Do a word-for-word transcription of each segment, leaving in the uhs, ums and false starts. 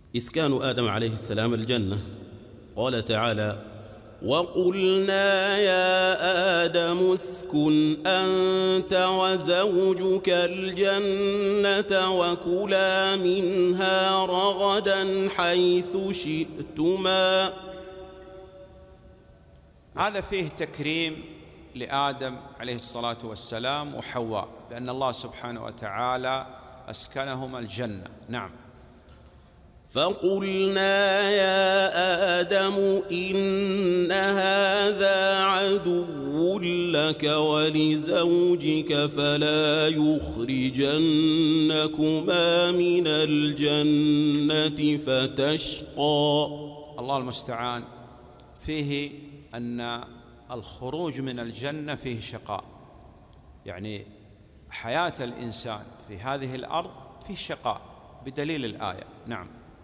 إسكان آدم عليه السلام الجنة. قال تعالى: وقلنا يا آدم اسكن أنت وزوجك الجنة وكلا منها رغدا حيث شئتما. هذا فيه تكريم لآدم عليه الصلاة والسلام وحواء، بأن الله سبحانه وتعالى أسكنهما الجنة. نعم. فقلنا يا آدم إن هذا عدو لك ولزوجك فلا يخرجنكما من الجنة فتشقى. الله المستعان. فيه أن الخروج من الجنة فيه شقاء، يعني حياة الإنسان في هذه الأرض فيه شقاء بدليل الآية. نعم.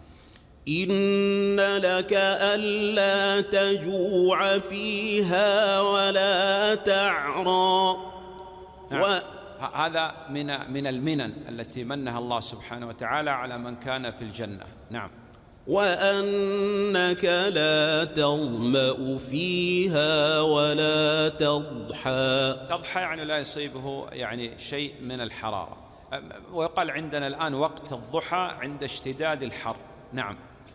إن لك ألا تجوع فيها ولا تعرى. نعم. و... هذا من من المنن التي منها الله سبحانه وتعالى على من كان في الجنة. نعم. وأنك لا تظمأ فيها ولا تضحى. تضحى يعني لا يصيبه يعني شيء من الحرارة، ويقال عندنا الآن وقت الضحى عند اشتداد الحر. نعم.